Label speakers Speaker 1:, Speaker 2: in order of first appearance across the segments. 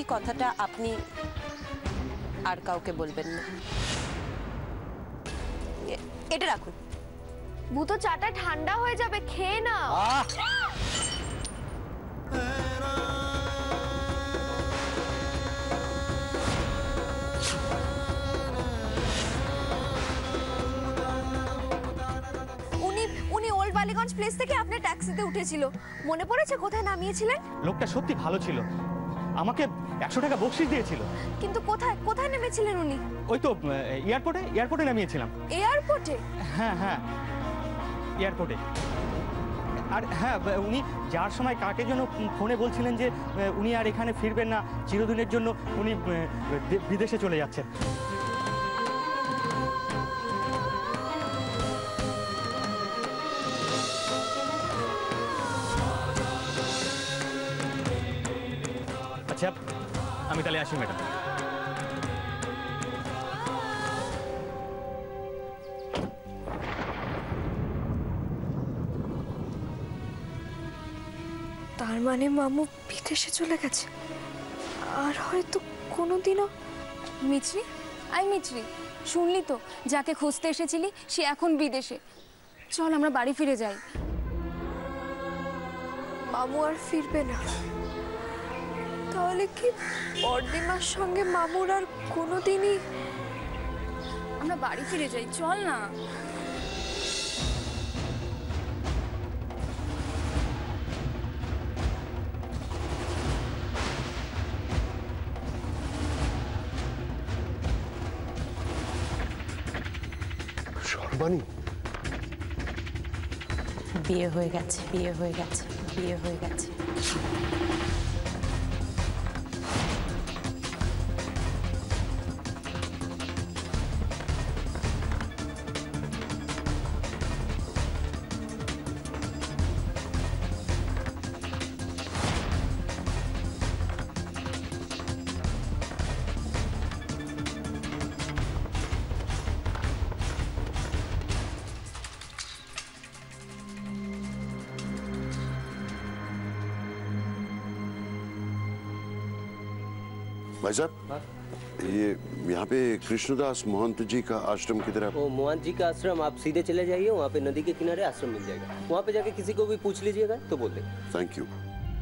Speaker 1: কথাটা আপনি আর কাউকে বলবেন না। এটা রাখুন।
Speaker 2: ভূতো চাটা ঠান্ডা হয়ে যাবে, খেয়ে না। উনি ওল্ড বালিগঞ্জ প্লেস থেকে আপনার ট্যাক্সিতে উঠেছিল, মনে পড়েছে কোথায় নামিয়েছিলেন?
Speaker 3: লোকটা সত্যি ভালো ছিল, আমাকে 100 টাকা বকশিশ দিয়েছিল।
Speaker 2: কিন্তু কোথায় কোথায় নেমেছিলেন উনি?
Speaker 3: ওই তো এয়ারপোর্টে নামিয়েছিলাম।
Speaker 2: এয়ারপোর্টে?
Speaker 3: হ্যাঁ হ্যাঁ, এয়ারপোর্টে। আর হ্যাঁ, উনি যার সময় কাকে যেন ফোনে বলছিলেন যে উনি আর এখানে ফিরবেন না, চিরদিনের জন্য উনি বিদেশে চলে যাচ্ছেন। আচ্ছা, আমি তাহলে আসি ম্যাডাম।
Speaker 2: তার মানে মামু বিদেশে চলে গেছে, আর হয়তো কোনোদিনও।
Speaker 4: মিছরি, মিছরি, শুনলি তো, যাকে খুঁজতে এসেছিলি সে এখন বিদেশে। চল আমরা বাড়ি ফিরে যাই।
Speaker 2: মামু আর ফিরবে না, তাহলে কি পরদিমার সঙ্গে মামুর আর কোনোদিনই?
Speaker 4: আমরা বাড়ি ফিরে যাই, চল না।
Speaker 5: সর্বাণী,
Speaker 1: বিয়ে হয়ে গেছে, বিয়ে হয়ে গেছে, বিয়ে হয়ে গেছে।
Speaker 5: भाई साहब, ये यहाँ पे कृष्णदास महंत जी का आश्रम किधर है?
Speaker 6: वो महंत जी का आश्रम, आप सीधे चले जाइए, वहाँ पे नदी के किनारे आश्रम मिल जाएगा। वहाँ पे जाके किसी को भी पूछ लीजिएगा तो बोल देंगे।
Speaker 5: Thank you.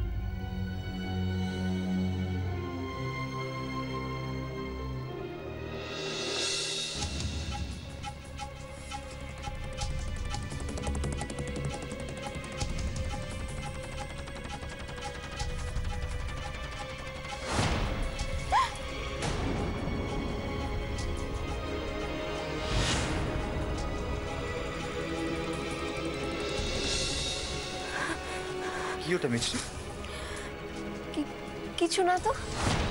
Speaker 7: কি ওটা মিছরি?
Speaker 2: কিছু না তো।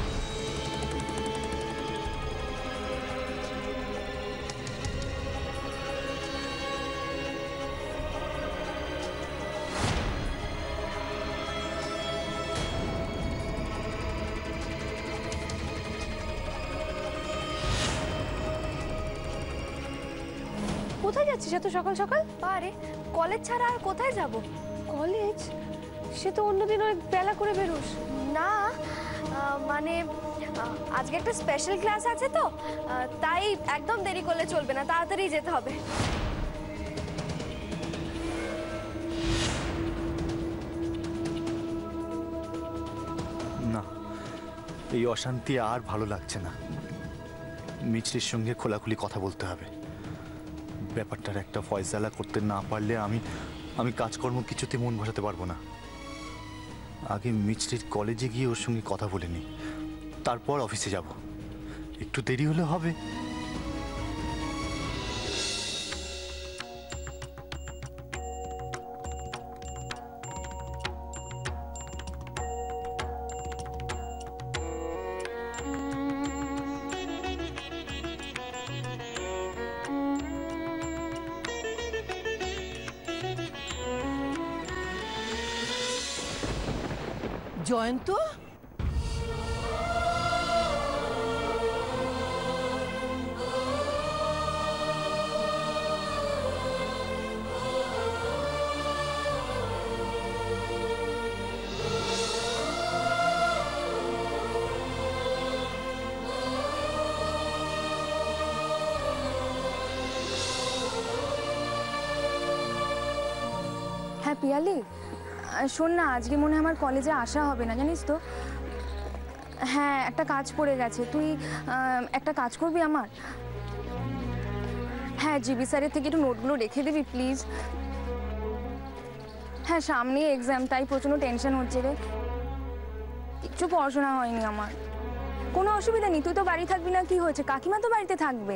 Speaker 2: কোথায় যাচ্ছিস এত সকাল সকাল? আরে কলেজ ছাড়া আর কোথায় যাব? কলেজ? সে তো অন্যদিন অনেক বেলা করে বেরোস। না মানে আজকে একটা স্পেশাল ক্লাস আছে তো, তাই একদম দেরি করলে চলবে না, তাড়াতাড়ি যেতে হবে।
Speaker 7: না, এই অশান্তি আর ভালো লাগছে না। মিছরির সঙ্গে খোলাখুলি কথা বলতে হবে। ব্যাপারটার একটা ফয়সালা করতে না পারলে আমি কাজকর্ম কিছুতে মন বসাতে পারবো না। আগে মিছরির কলেজে গিয়ে ওর সঙ্গে কথা বলে নিই, তারপর অফিসে যাব। একটু দেরি হলে হবে।
Speaker 8: জয়ন্ত,
Speaker 4: হ্যাঁ পিয়ালি, শোন না, আজকে মনে হয় আমার কলেজে আসা হবে না, জানিস তো। হ্যাঁ, একটা কাজ পড়ে গেছে। তুই একটা কাজ করবি আমার? হ্যাঁ, জিবি স্যারের থেকে একটু নোটগুলো রেখে দিবি প্লিজ। হ্যাঁ, সামনে এক্সাম, তাই প্রচণ্ড টেনশন হচ্ছে রে। কিচ্ছু পড়াশোনা হয়নি আমার। কোনো অসুবিধা নেই, তুই তো বাড়ি থাকবি না, কি হয়েছে? কাকিমা তো বাড়িতে থাকবে।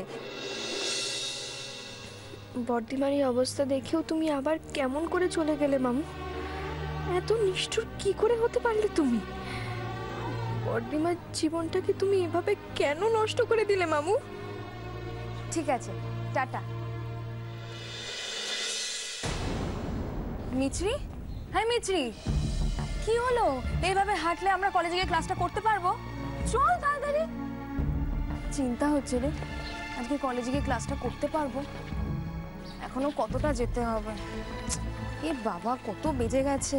Speaker 2: বর্দিমার এই অবস্থা দেখেও তুমি আবার কেমন করে চলে গেলে মামু? এত নিষ্ঠুর কি করে হতে পারলে তুমি? বর্দিমার জীবনটাকে তুমি এভাবে কেন নষ্ট করে দিলে মামু?
Speaker 4: ঠিক আছে, টাটা। মিছরি, হ্যাঁ মিছরি, কি হলো? এইভাবে হাঁটলে আমরা কলেজে গিয়ে ক্লাসটা করতে পারবো? চল তাড়াতাড়ি। চিন্তা হচ্ছে রে, আজকে কলেজে গিয়ে ক্লাসটা করতে পারবো? এখনো কতটা যেতে হবে। এ বাবা, কত বেজে গেছে।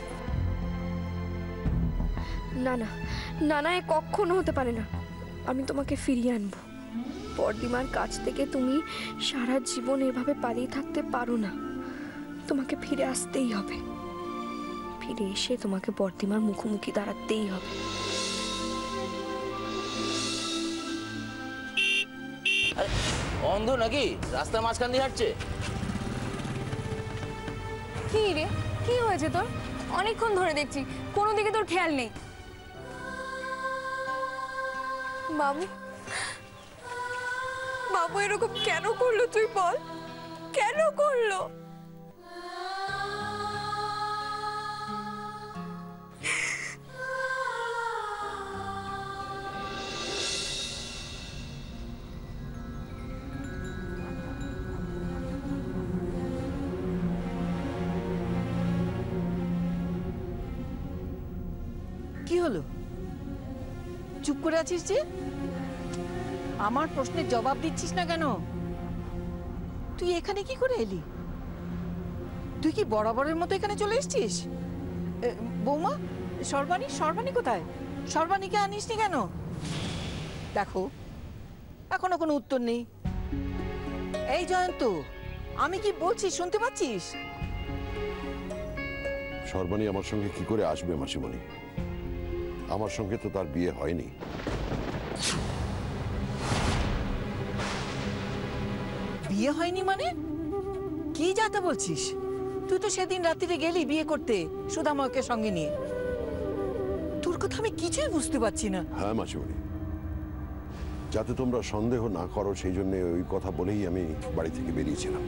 Speaker 2: না না না না, এ কখনো হতে পারে না। আমি তোমাকে ফিরিয়ে আনবো। বর্দিমার কাছ থেকে তুমি সারা জীবন এভাবে পালিয়ে থাকতে পারো না। তোমাকে ফিরে আসতেই হবে। ফিরে এসে তোমাকে বর্দিমার মুখোমুখি দাঁড়াতেই হবে।
Speaker 8: অন্ধ নাকি রাস্তার মাঝখান দিয়ে হাঁটছে?
Speaker 4: কি রে, কি হয়েছে তোর? অনেকক্ষণ ধরে দেখছি, কোনো দিকে তোর খেয়াল নেই।
Speaker 2: মামু, মামু এরকম কেন করলো তুই বল? কেন করলো?
Speaker 9: কি হলো? চুপ করে আছিস যে? আমার প্রশ্নের জবাব দিচ্ছিস না কেন? তুই এখানে কি করে এলি? তুই কি বরাবরের মতো এখানে চলে এসেছিস? বৌমা, সর্বাণী কোথায়? সর্বাণীকে আনিসনি কেন? দেখো, এখনো কোনো উত্তর নেই। এই জয়ন্ত, আমি কি বলছি শুনতে পাচ্ছিস?
Speaker 5: সর্বাণী আমার সঙ্গে কি করে আসবে মাসিমণি? আমার সঙ্গে তো তার বিয়ে হয়নি।
Speaker 9: বিয়ে হয়নি মানে? কি যাতা বলছিস? তুই তো সেদিন রাত্রিরে গেলি বিয়ে করতে সুধাময়কে সঙ্গে নিয়ে। তোর কথা আমি কিছুই বুঝতে পারছি না।
Speaker 5: হ্যাঁ মাসিমণি, যাতে তোমরা সন্দেহ না করো সেই জন্য ওই কথা বলেই আমি বাড়ি থেকে বেরিয়েছিলাম।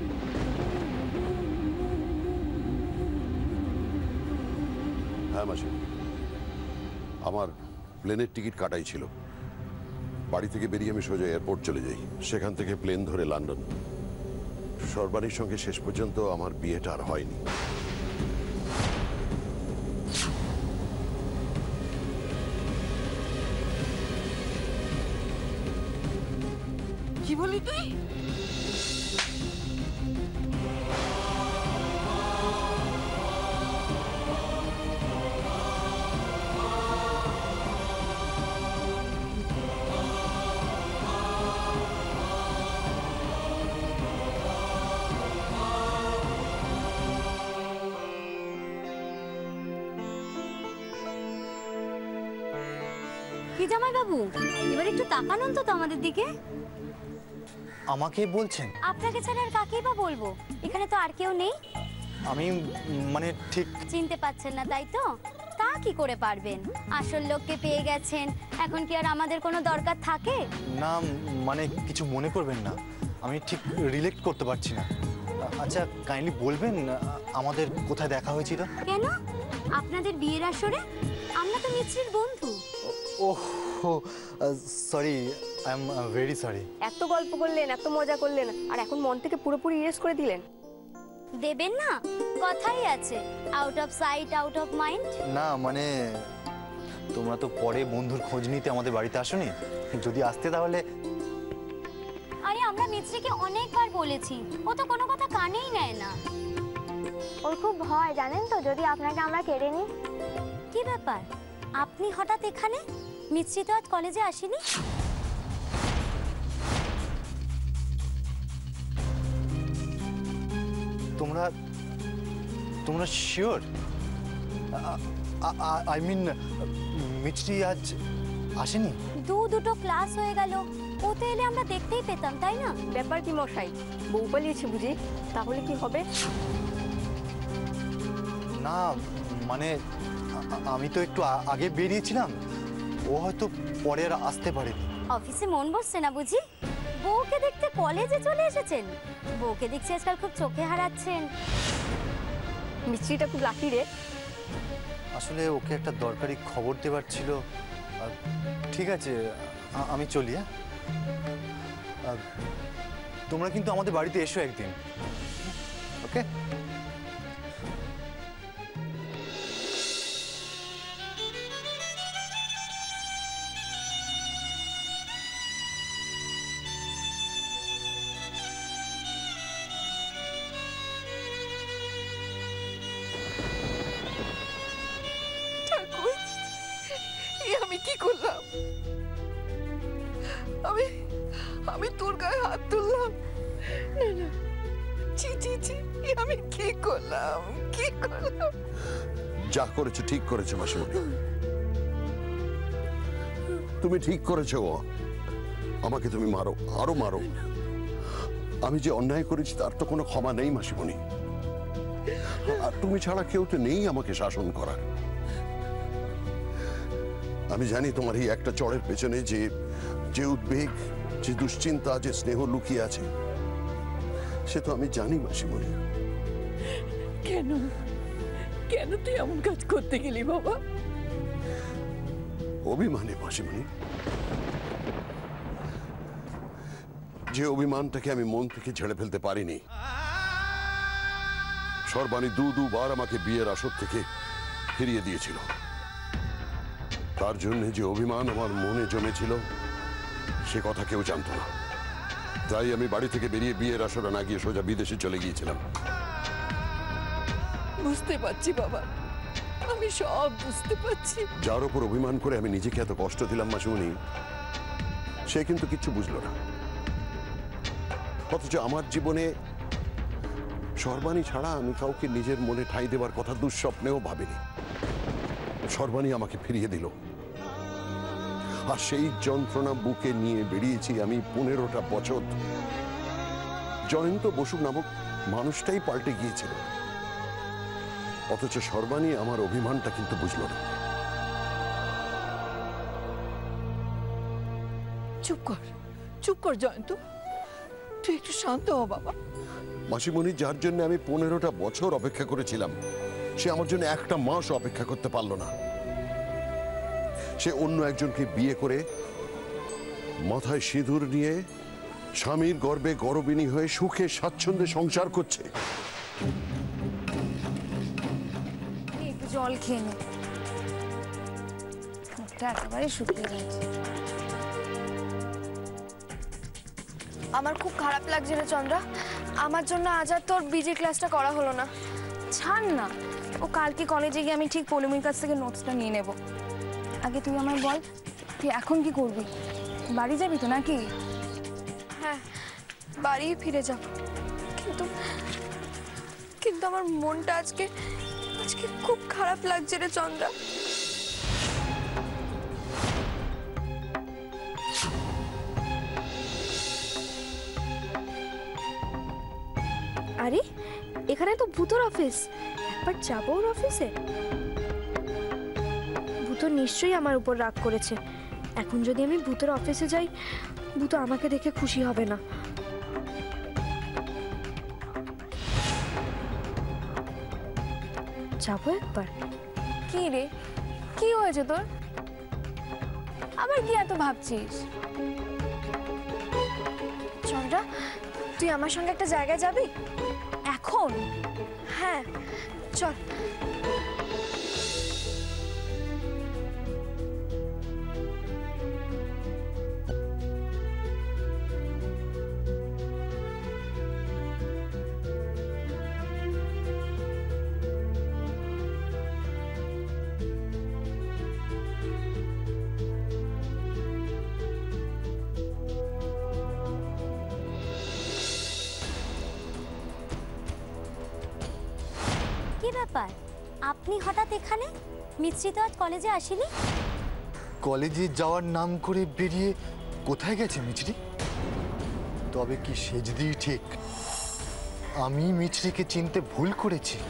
Speaker 5: হ্যাঁ মাসিমণি, আমার প্লেনের টিকিট কাটাই ছিল। বাড়ি থেকে বেরিয়ে আমি সোজা এয়ারপোর্ট চলে যাই, সেখান থেকে প্লেন ধরে লন্ডন। সর্বাণীর সঙ্গে শেষ পর্যন্ত আমার বিয়েটা আর হয়নি।
Speaker 9: কি বলি তুই?
Speaker 10: কি জামাই বাবু, এবার একটু তাকান অন্তত আমাদের দিকে।
Speaker 7: আমাকে বলছেন?
Speaker 10: আপনাকে ছাড়া আর কাকেই বা বলবো? এখানে তো আর কেউ নেই।
Speaker 7: আমি মানে ঠিক
Speaker 10: চিনতে পাচ্ছেন না তাই তো? তা কি করে পারবেন? আসল লোককে পেয়ে গেছেন, এখন কি আর আমাদের কোনো দরকার থাকে?
Speaker 7: না, মানে কিছু মনে করবেন না, আমি ঠিক রিলেট করতে পারছি না। আচ্ছা, কাইন্ডলি বলবেন আমাদের কোথায় দেখা হয়েছিল?
Speaker 10: কেন? আপনাদের বিয়ের আসরে? আমরা তো মিছরির বন্ধু।
Speaker 7: Oh sorry, I am very sorry.
Speaker 2: এত গল্প করলেন, এত মজা করলেন, আর এখন মন থেকে পুরোপুরি ইরেজ করে দিলেন।
Speaker 10: দেবেন না? কথাই আছে, out of sight out of mind.
Speaker 7: না মানে তোমরা তো পরে বন্ধুর খোঁজ নিতে আমাদের বাড়িতে আসোনি, যদি আসতে তাহলে।
Speaker 10: আরে আমরা মিছরিকে অনেকবার বলেছি, ও তো কোনো কথা কানেই নেয় না।
Speaker 2: ওর খুব ভয়, জানেন তো, যদি আপনাকে আমরা কেড়ে নিই।
Speaker 10: কি ব্যাপার, আপনি হঠাৎ এখানে? মিছরি তো আজ কলেজে আসেনি।
Speaker 7: তোমরা তোমরা শিওর? আই মিন মিছরি আজ আসেনি?
Speaker 10: দুটো ক্লাস হয়ে গেল, ওতে এলে আমরা দেখতেই পেতাম, তাই না?
Speaker 2: ব্যাপার কি মশাই, বউ পালিয়েছে বুঝি? তাহলে কি হবে?
Speaker 7: না মানে আমি তো একটু আগে বেরিয়েছিলাম, ও হয়তো পরে আর আসতে পারেনি।
Speaker 10: অফিসে মন বসছে না বুঝি? বউকে দেখতে কলেজে চলে এসেছেন। বউকে দেখছি আজকাল খুব চোখে হারাচ্ছেন।
Speaker 2: মিষ্টিটা খুব লাকি রে।
Speaker 7: আসলে ওকে একটা দরকারি খবর দেবার ছিল। ঠিক আছে আমি চলি। হ্যাঁ, তোমরা কিন্তু আমাদের বাড়িতে এসো একদিন, ওকে?
Speaker 9: আমি কি করলাম? আমি তোর গায়ে হাত তুললাম? না না, ছি ছি ছি, আমি কি করলাম?
Speaker 5: যা করেছো ঠিক করেছো মাসিমণি, তুমি ঠিক করেছো। আমাকে তুমি মারো, আরো মারো, আমি যে অন্যায় করেছি তার তো কোনো ক্ষমা নেই মাসিমণি। আর তুমি ছাড়া কেউ তো নেই আমাকে শাসন করার। আমি জানি তোমার এই একটা চড়ের পেছনে যে উদ্বেগ, যে দুশ্চিন্তা, যে স্নেহ লুকিয়ে আছে, সে তো আমি জানি মাসিমণি।
Speaker 9: কেন কেন তুই এমন কাজ করতে গেলি বাবা?
Speaker 5: অভিমানে মাসিমণি, যে অভিমানটাকে আমি মন থেকে ঝেড়ে ফেলতে পারিনি। সর্বাণী দুবার আমাকে বিয়ের আসর থেকে ফিরিয়ে দিয়েছিল। তার জন্য যে অভিমান আমার মনে জমেছিল সে কথা কেউ জানতো না। তাই আমি বাড়ি থেকে বেরিয়ে বিয়ের আসরে না গিয়ে সোজা বিদেশে চলে গিয়েছিলাম।
Speaker 9: বুঝতে পারছি বাবা, আমি সব বুঝতে পারছি।
Speaker 5: যার উপর অভিমান করে আমি নিজেকে এত কষ্ট দিলাম মাসিমণি, সে কিন্তু কিচ্ছু বুঝলো না। অথচ আমার জীবনে সর্বাণী ছাড়া আমি কাউকে নিজের মনে ঠাঁই দেবার কথা দুঃস্বপ্নেও ভাবিনি। সর্বাণী আমাকে ফিরিয়ে দিল, আর সেই যন্ত্রণা বুকে নিয়ে বেরিয়েছি আমি 15টা বছর। জয়ন্ত বসু নামক মানুষটাই পাল্টে গিয়েছিল, অথচ সর্বাণী আমার অভিমানটা কিন্তু বুঝল না।
Speaker 9: চুপ কর জয়ন্ত, তুই একটু শান্ত হ বাবা।
Speaker 5: মাসিমণি, যার জন্য আমি 15টা বছর অপেক্ষা করেছিলাম, সে আমার জন্য একটা মাস অপেক্ষা করতে পারল না। সে অন্য একজনকে বিয়ে করে মাথায় সিঁদুর নিয়ে স্বামীর গর্ভে গর্ভিণী হয়ে সুখে স্বাচ্ছন্দ্যে সংসার করছে।
Speaker 4: একটু জল খেয়ে নে, মুখটা একেবারে শুকিয়ে যাচ্ছে।
Speaker 2: আমার খুব খারাপ লাগছে রে চন্দ্রা, আমার জন্য আজ আর তোর বিজি ক্লাসটা করা হলো না।
Speaker 4: ছাড় না, ও কালকে কলেজে গিয়ে আমি ঠিক পৌলমীর কাছ থেকে নোটসটা নিয়ে নেব। আগে তুই আমায় বল, তুই এখন কি করবি? বাড়ি যাবি তো নাকি?
Speaker 2: হ্যাঁ, বাড়ি ফিরে যাব, কিন্তু আমার মনটা আজকে খুব খারাপ লাগছে রে চন্দ্রা। আরে এখানে তো ভূতর অফিস, একবার যাবো ওর অফিসে। ভূত নিশ্চয়ই আমার উপর রাগ করেছে। এখন যদি আমি ভূতের অফিসে যাই, ভূত আমাকে দেখে খুশি হবে না। যাবো একবার।
Speaker 4: কি রে, কি হয়েছে তোর? আবার কি এত ভাবছিস?
Speaker 2: চন্দ্রা, তুই আমার সঙ্গে একটা জায়গায় যাবি
Speaker 4: এখন?
Speaker 2: হ্যাঁ চল।
Speaker 10: কি কি ব্যাপার, আপনি হঠাৎ এখানে? মিত্রি তো আজ কলেজে আসেনি।
Speaker 7: কলেজে যাওয়ার নাম করে বেরিয়ে কোথায় গেছে মিছরি? তবে কি সেজদি ঠিক? আমি মিছরিকে চিনতে ভুল করেছি।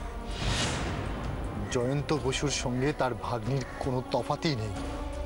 Speaker 7: জয়ন্ত বসুর সঙ্গে তার ভাগ্নির কোনো তফাতই নেই।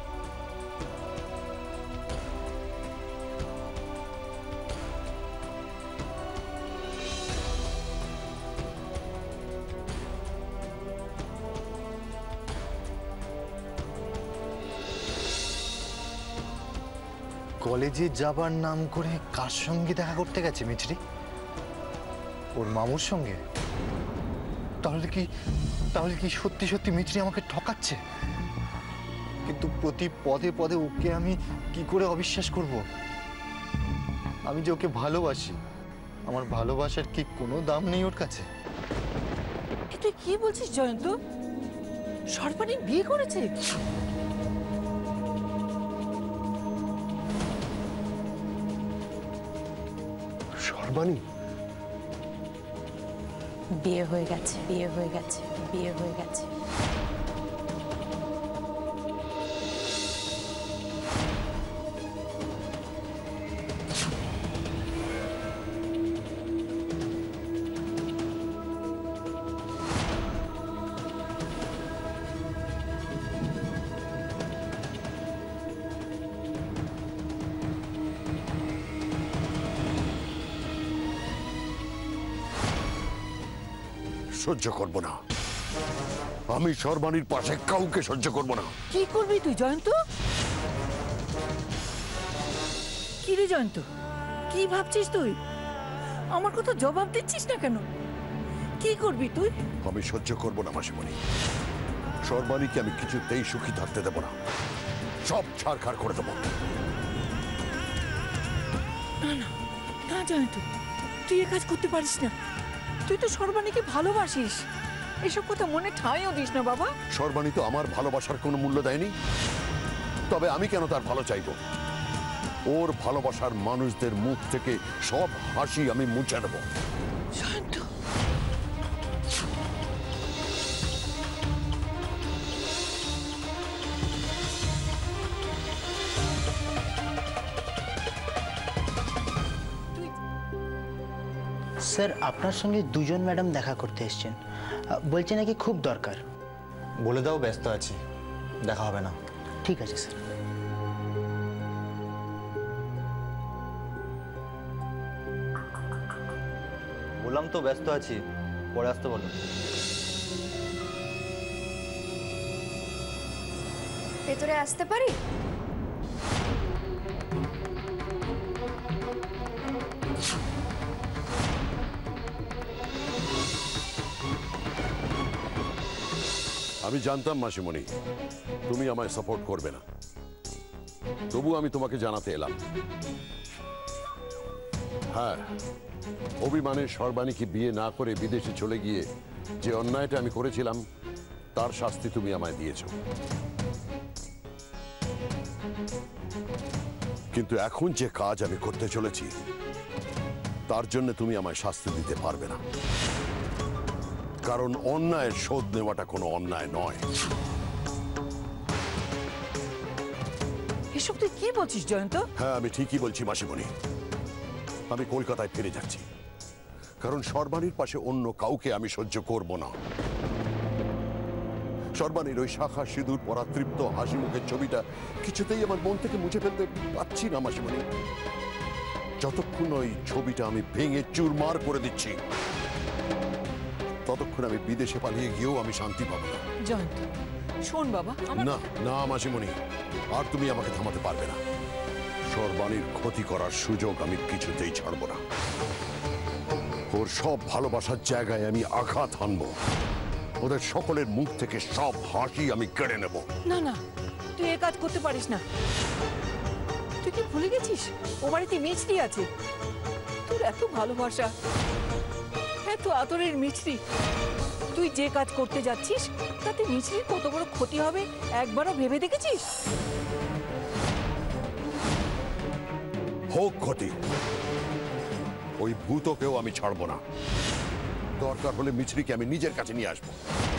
Speaker 7: কলেজে যাবার নাম করে কার সঙ্গে দেখা করতে গেছে মিছরি? ওর মামুর সঙ্গে? তাহলে কি সত্যি সত্যি মিছরি আমাকে ঠকাচ্ছে? কিন্তু প্রতি পদে পদে ওকে আমি কি করে অবিশ্বাস করব? আমি যে ওকে ভালোবাসি, আমার ভালোবাসার কি কোনো দাম নেই ওর কাছে?
Speaker 9: তুই কি বলছিস জয়ন্ত? সর্বাণী বিয়ে করেছে?
Speaker 5: সর্বাণী
Speaker 1: বিয়ে হয়ে গেছে, বিয়ে হয়ে গেছে, বিয়ে হয়ে গেছে।
Speaker 5: সহ্য করব না, আমি সর্বাণীর পাশে কাউকে সহ্য করব না।
Speaker 9: কি করবি তুই জয়ন্ত? কি রে জয়ন্ত, কি ভাবছিস তুই? আমার কথা জবাব দিচ্ছিস না কেন? কি করবি তুই?
Speaker 5: আমি সহ্য করব না মাসিমণি, সর্বাণীকে আমি কিছুতেই সুখী থাকতে দেব না, সব ছাড়খাড় করে দেব।
Speaker 9: না না না জয়ন্ত, তুই এ কাজ করতে পারিস না। তুই তো সর্বাণীকে ভালোবাসিস, এসব কথা মনে ঠাঁইও দিস না বাবা।
Speaker 5: সর্বাণী তো আমার ভালোবাসার কোনো মূল্য দেয়নি, তবে আমি কেন তার ভালো চাইব? ওর ভালোবাসার মানুষদের মুখ থেকে সব হাসি আমি মুছে নেব।
Speaker 9: জয়ন্ত,
Speaker 11: স্যার আপনার সঙ্গে দুজন ম্যাডাম দেখা করতে এসেছেন, বলছে নাকি খুব দরকার।
Speaker 7: বলে দাও ব্যস্ত আছি, দেখা হবে না।
Speaker 11: ঠিক আছে স্যার।
Speaker 7: বললাম তো ব্যস্ত আছি, পরে আসতে বলো।
Speaker 2: ভেতরে আসতে পারি?
Speaker 5: আমি জানতাম মাসিমণি তুমি আমায় সাপোর্ট করবে না, তবু আমি তোমাকে জানাতে এলাম। হ্যাঁ, অভিমানে সর্বাণীকে বিয়ে না করে বিদেশে চলে গিয়ে যে অন্যায়টা আমি করেছিলাম তার শাস্তি তুমি আমায় দিয়েছ। কিন্তু এখন যে কাজ আমি করতে চলেছি তার জন্য তুমি আমায় শাস্তি দিতে পারবে না, কারণ অন্যায়ের শোধ নেওয়াটা কোনো অন্যায় নয়।
Speaker 9: এসব তুই কি বলছিস জয়ন্ত?
Speaker 5: হ্যাঁ, আমি ঠিকই বলছি মাসিমণি। আমি কলকাতায় ফিরে যাচ্ছি, কারণ সর্বাণীর পাশে অন্য কাউকে আমি সহ্য করব না। সর্বাণীর ওই শাখা সিঁদুর পরা তৃপ্ত হাসি মুখের ছবিটা কিছুতেই আমার মন থেকে মুছে ফেলতে পারছি না মাসিমণি। যতক্ষণ ওই ছবিটা আমি ভেঙে চুরমার করে দিচ্ছি ততক্ষণ আমি বিদেশে পালিয়ে গিয়েও আমি শান্তি পাবো না।
Speaker 9: জয়ন্ত শোন বাবা,
Speaker 5: না না মাসিমণি, আর তুমি আমাকে থামাতে পারবে না। সর্বাণীর ক্ষতি করার সুযোগ আমি কিছুতেই ছাড়বো না। ওর সব ভালোবাসার জায়গায় আমি আঘাত হানবো, ওদের সকলের মুখ থেকে সব হাসি আমি কেড়ে নেব।
Speaker 9: না না, তুই এ কাজ করতে পারিস না। তুই কি ভুলে গেছিস ও বাড়িতে মিছরি আছে? তোর এত ভালোবাসা, এত আদরের মিছরি, তুই যে কাজ করতে যাচ্ছিস তাতে মিছরির কত বড় ক্ষতি হবে একবারও ভেবে দেখেছিস?
Speaker 5: হোক ক্ষতি, ওই ভূতকেও আমি ছাড়বো না। দরকার হলে মিছরিকে আমি নিজের কাছে নিয়ে আসবো।